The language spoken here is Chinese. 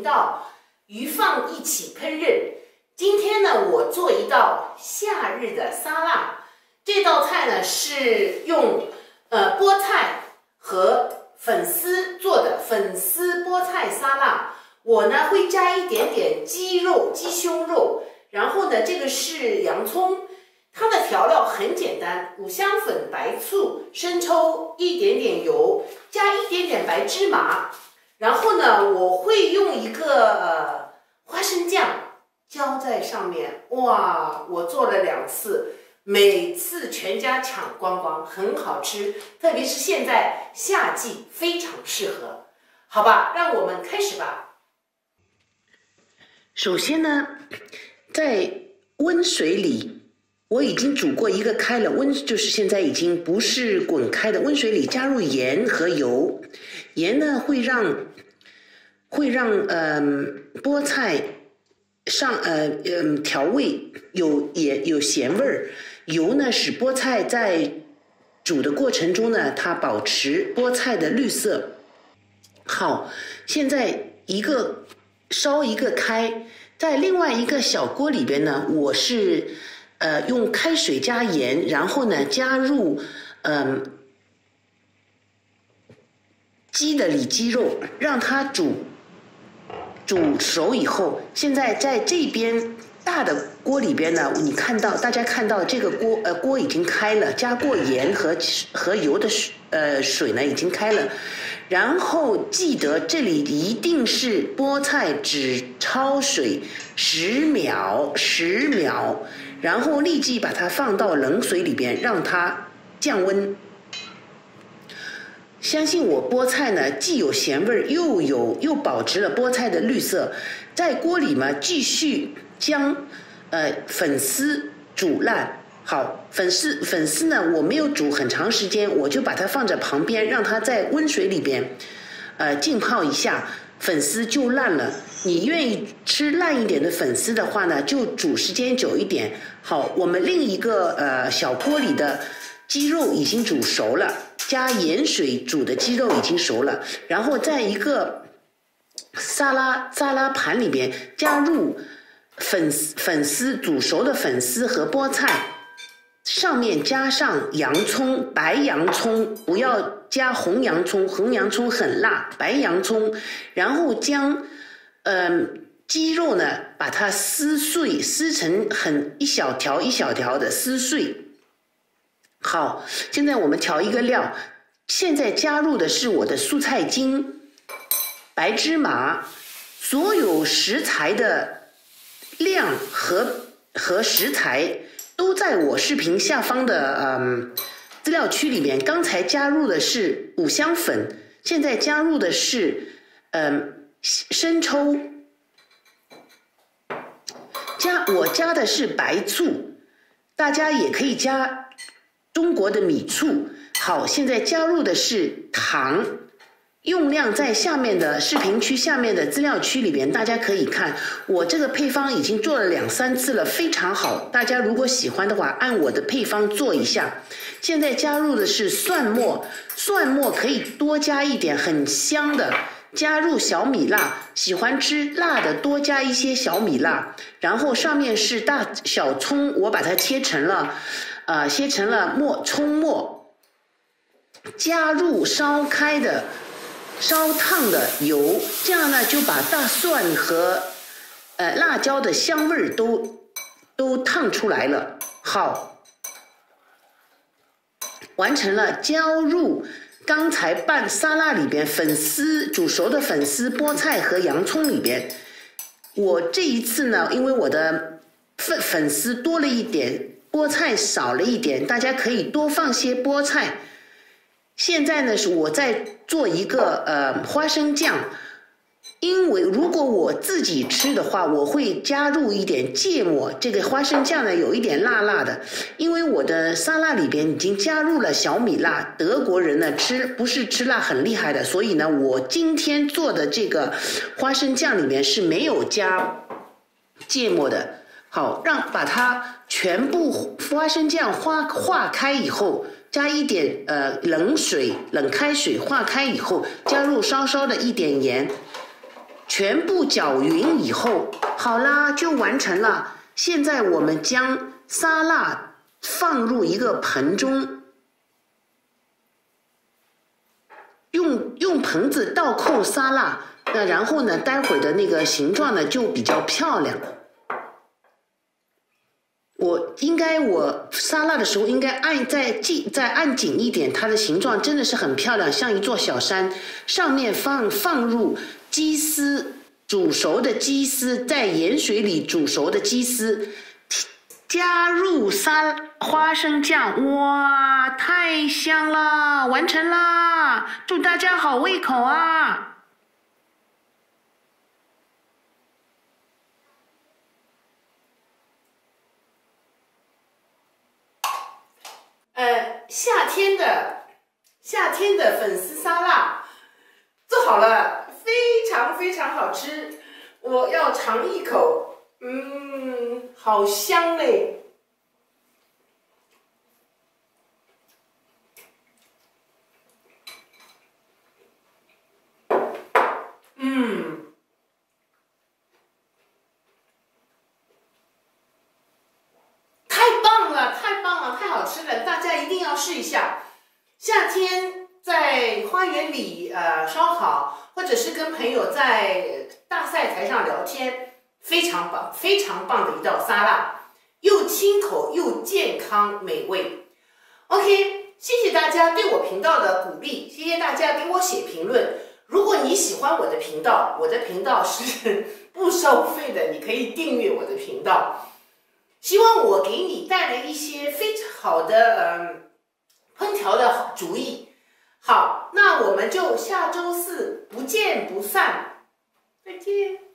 道鱼放一起烹饪。今天呢，我做一道夏日的沙拉。这道菜呢是用菠菜和粉丝做的粉丝菠菜沙拉。我呢会加一点点鸡胸肉，然后呢这个是洋葱。它的调料很简单，五香粉、白醋、生抽，一点点油，加一点点白芝麻。然后呢，我会用一个花生酱浇在上面。哇，我做了2次，每次全家抢光光，很好吃。特别是现在夏季，非常适合。好吧，让我们开始吧。首先呢，在温水里。我已经煮过一个开了就是现在已经不是滚开的温水里加入盐和油，盐呢会让菠菜上调味有咸味儿，油呢使菠菜在煮的过程中呢它保持菠菜的绿色。好，现在烧一个开，在另外一个小锅里边呢，我是用开水加盐，然后呢加入鸡的里脊肉，让它煮熟以后，现在在这边大的锅里边呢，大家看到这个锅已经开了，加过盐和油的水呢已经开了。然后记得这里一定是菠菜只焯水10秒，然后立即把它放到冷水里边，让它降温。相信我，菠菜呢既有咸味又保持了菠菜的绿色。在锅里嘛，继续将粉丝煮烂。好，粉丝呢，我没有煮很长时间，我就把它放在旁边，让它在温水里边浸泡一下，粉丝就烂了。你愿意吃烂一点的粉丝的话呢，就煮时间久一点。好，我们另一个小锅里的鸡肉已经煮熟了，加盐水煮的鸡肉已经熟了，然后在一个沙拉盘里边加入粉丝煮熟的粉丝和菠菜。上面加上洋葱，白洋葱，不要加红洋葱，红洋葱很辣，白洋葱，然后将鸡肉呢把它撕碎，撕成一小条一小条的撕碎。好，现在我们调一个料，现在加入的是我的蔬菜精、白芝麻，所有食材的量和食材都在我视频下方的资料区里面。刚才加入的是五香粉，现在加入的是生抽，我加的是白醋，大家也可以加中国的米醋。好，现在加入的是糖。用量在下面的视频区下面的资料区里边，大家可以看。我这个配方已经做了2、3次了，非常好。大家如果喜欢的话，按我的配方做一下。现在加入的是蒜末，蒜末可以多加一点，很香的。加入小米辣，喜欢吃辣的多加一些小米辣。然后上面是大小葱，我把它切成了葱末。加入烧烫的油，这样呢就把大蒜和辣椒的香味都烫出来了。好，完成了，浇入刚才拌沙拉里边煮熟的粉丝、菠菜和洋葱里边。我这一次呢，因为我的粉丝多了一点，菠菜少了一点，大家可以多放些菠菜。现在呢是我在做一个花生酱，因为如果我自己吃的话，我会加入一点芥末。这个花生酱呢有一点辣辣的，因为我的沙拉里边已经加入了小米辣，德国人呢不是吃辣很厉害的，所以呢我今天做的这个花生酱里面是没有加芥末的。好，把它全部花生酱化开以后，加一点冷开水化开以后，加入稍稍的一点盐， 全部搅匀以后，好啦，就完成了。现在我们将沙拉放入一个盆中，用盆子倒扣沙拉，那然后呢，待会儿的那个形状呢就比较漂亮。我沙拉的时候应该再按紧一点，它的形状真的是很漂亮，像一座小山。上面放入鸡丝，煮熟的鸡丝，在盐水里煮熟的鸡丝，加入花生酱，哇，太香了！完成啦！祝大家好胃口啊！夏天的粉丝沙拉做好了，非常非常好吃。我要尝一口，好香嘞！太棒了，太棒了，太好吃了！大家一定要试一下。夏天在花园里烧烤，或者是跟朋友在大晒台上聊天，非常棒，非常棒的一道沙拉，又清口又健康美味。OK， 谢谢大家对我频道的鼓励，谢谢大家给我写评论。如果你喜欢我的频道，我的频道是不收费的，你可以订阅我的频道。希望我给你带来一些非常好的烹调的好主意。好，那我们就下周四不见不散，再见。